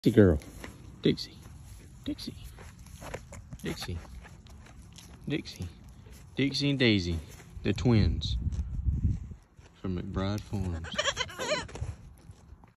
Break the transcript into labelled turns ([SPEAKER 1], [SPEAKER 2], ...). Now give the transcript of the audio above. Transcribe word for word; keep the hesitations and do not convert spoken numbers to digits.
[SPEAKER 1] Dixie girl. Dixie. Dixie. Dixie. Dixie. Dixie and Daisy, the twins from McBryde Farms.